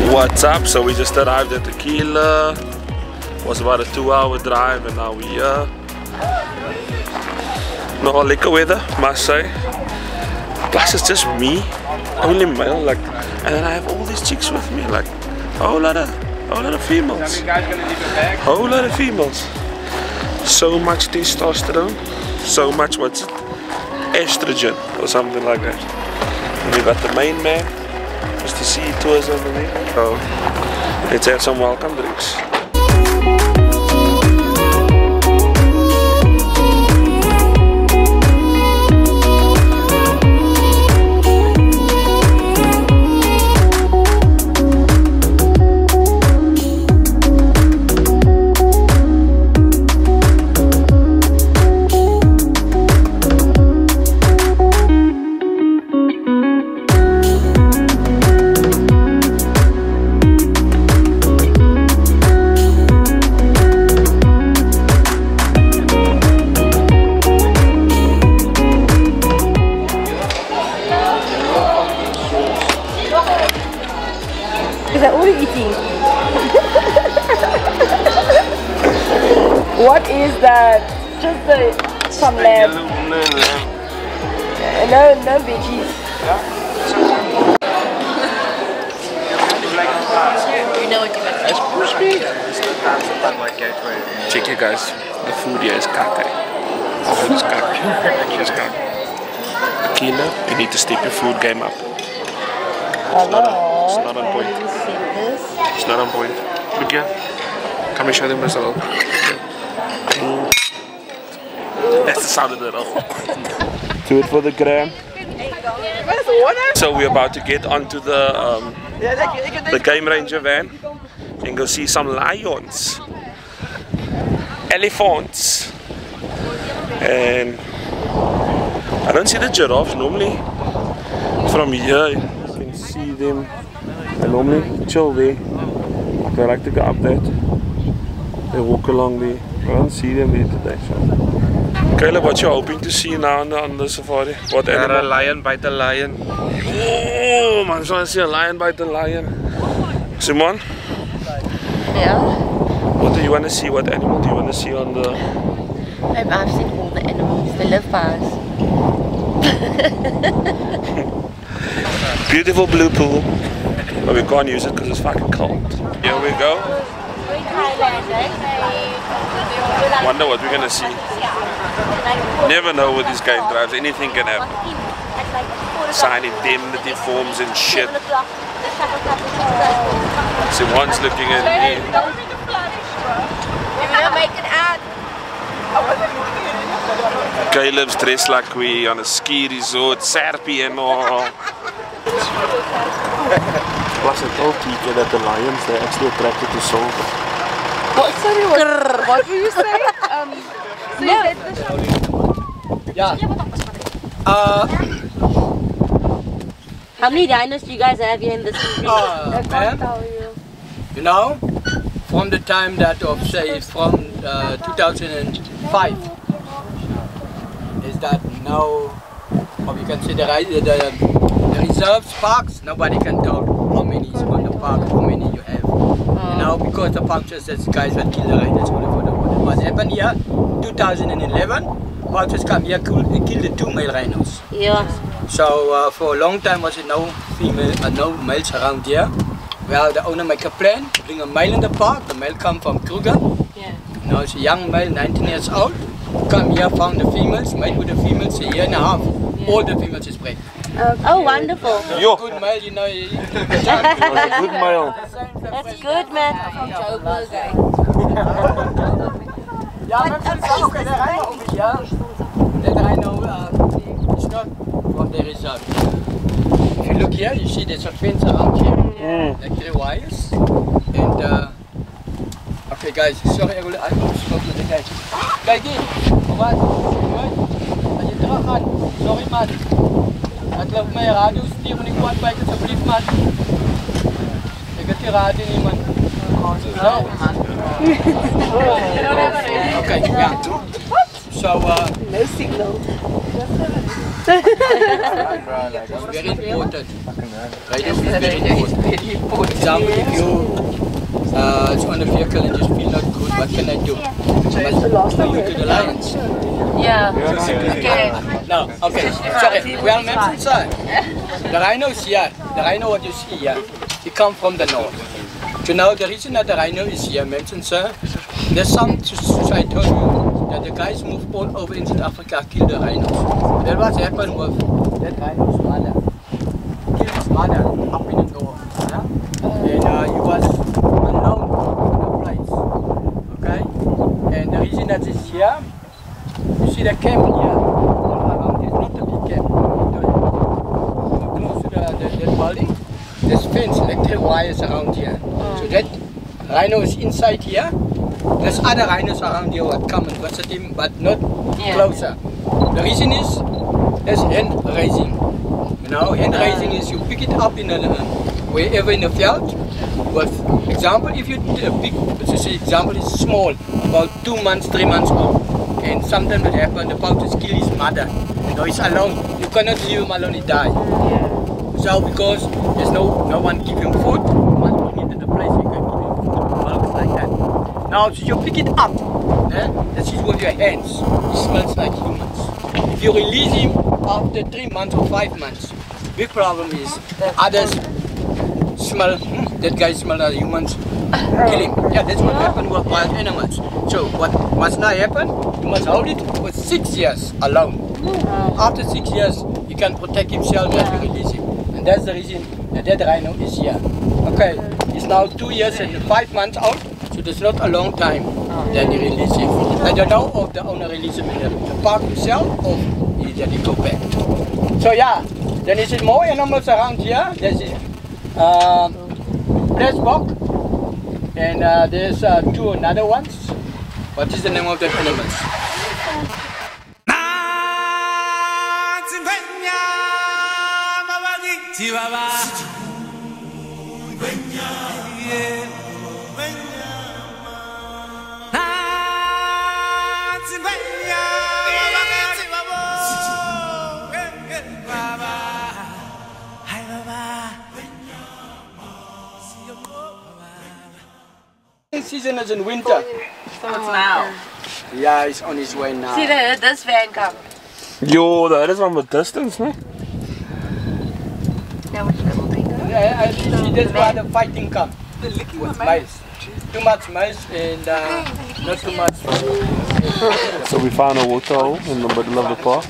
What's up? So we just arrived at Aquila. It was about a 2-hour drive and now we're here. Nogal lekker weather, must say. Plus it's just me, only male, like, and then I have all these chicks with me, like a whole lot of females. Whole lot of females. So much testosterone, so much what's it? Estrogen or something like that. And we got the main man, just to see tours over there. So let's have some welcome drinks. What is that? Just some lamb. No veggies. You know what you meant. It's crispy. Check it guys, the food here is kaka. The food is kaka. It's kaka. Aquila, you need to step your food game up. It's not on point. It's not on point. Look here. Come and show them myself. That's the sound of it all. Do it for the gram. So we're about to get onto the game ranger van and go see some lions, elephants, and I don't see the giraffes normally. From here you can see them. They normally chill there. They like to go up that. They walk along there. I don't see them there today. So. Caleb, what you hoping to see now on the safari? What animal? A lion bite a lion. Oh man, I just want to see a lion bite a lion. Simon? Yeah? What do you want to see? What animal do you want to see on the... I've seen all the animals. They live fast. Beautiful blue pool. But we can't use it because it's fucking cold. Here we go. Wonder what we're gonna see. Never know with these game drives, anything can happen. Sign indemnity forms and shit. Someone's looking at me. Caleb's dressed like we on a ski resort, Serpy and all. Plus I told TK that the lions, they're actually attracted to silver. What were you saying? Yeah. How many dinos do you guys have here in this country? You know, from the time that of say from 2005 is that now, or we can say the reserves, parks, nobody can tell how many is on the park, how many you have. You know, because the punctures that guys that kill the rhinos only for the water. What happened here, 2011, punctures come here, kill the 2 male rhinos. Yeah. So for a long time was it no female, no males around here. Well, the owner make a plan, bring a male in the park. The male come from Kruger. Yeah. Now it's a young male, 19 years old. Come here, found the females, mate with the females, a year and a half. Yeah. All the females is pregnant. Oh, wonderful. Yo. Good male, you know. Good male. That's good, man. From Joburg. That I know it's not from the reserve. If you look here, you see there's a fence around here. Like 3 wires. And okay guys, sorry, I will stop with the guys. Kijk hier, wat? Als je terug gaat, sorry man. Het loopt mijn radio, stuur me niet kwijt bij alsjeblieft man. Ik heb die radio niet man. Zo. Okay, yeah. So, no signal. It's very important. Right? It's very important. example, if you it's on a vehicle and just feel not good, what can I do? Must look at the lions. Yeah. Okay. No, okay. Sorry. Well, mentioned, sir. The rhino is here. The rhino what you see here, he come from the north. So now the reason that the rhino is here, mentioned, sir, there's some, I told you, that the guys move all over in South Africa, kill the rhinos. That was happened with that rhino's mother. Killed his mother up in the north. Yeah? And he was alone in the place. Okay? And the reason that it's here, you see the camp here, all around, it's not a big camp. Close to the building, there's fence, electric wires around here. So that rhino is inside here. There's other rhinos around here that come and visit him, but not closer. The reason is, there's hen raising. You know, hen raising is you pick it up in wherever in the field. With example, if you pick, let's say example is small, about 2 months, 3 months old, and sometimes it happens, the poachers kill his mother. So he's alone. You cannot leave him alone, he dies. So because there's no one give him food, you must bring it to the place you can give him food, milk like that. Now, so you pick it up, this is with your hands. It smells like humans. If you release him after 3 months or 5 months, big problem is others smell, that guy smell like humans, kill him. Yeah, that's what happened with wild animals. So what must not happen, you must hold it for 6 years alone. After 6 years, he can protect himself and you release him. And that's the reason that rhino is here. Okay, he's now 2 years and 5 months out, so that's not a long time. Then you release him. I don't know if the owner releases him in the park himself or that he go back. So yeah, then is it more animals around here. There's Blessbok, and there's 2 another ones. What is the name of the animals? Season is in winter. So it's now. Yeah, he's on his way now. See that this van come. Yo, that is on the distance, no? Yeah, I see that's why the fighting comes. With mice. Too much mice and not too much. So we found a waterhole in the middle of the park.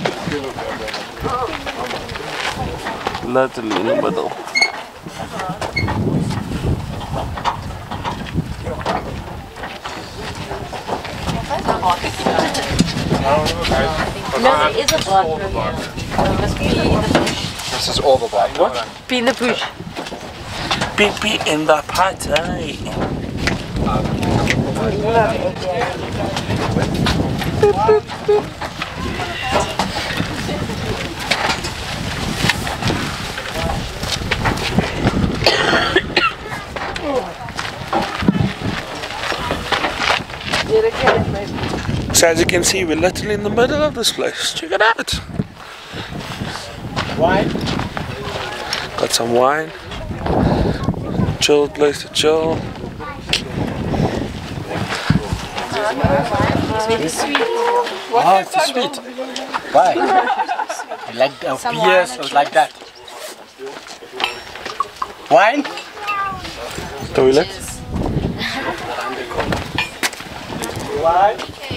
Literally in the middle. No, it is a bathroom here. It must be in the bush. This is all the black. What? Be in the bush. Pee in the party. So as you can see, we're literally in the middle of this place. Check it out. Wine? Got some wine. Chilled place to chill. It's very sweet. Oh, it's sweet. Why? You like beers or like that? Wine? Toilet. Wine?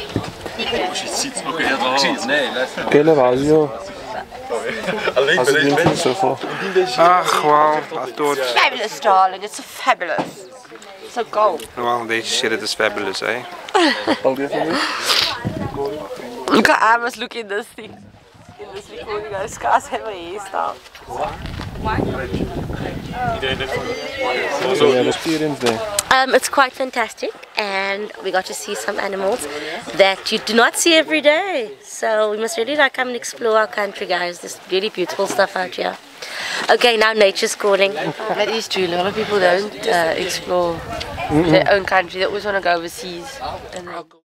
Kele radio. How's it been for you so far? Well, I thought, Fabulous, darling. It's so fabulous. So cold. well, they said it is fabulous, eh? Look, I must look in this thing. In this recording, guys. Guys have a hairstyle. So the experience there. It's quite fantastic, and we got to see some animals that you do not see every day. So we must really come and explore our country, guys. There's really beautiful stuff out here. Okay, now nature's calling. That is true. A lot of people don't explore their own country. They always want to go overseas. And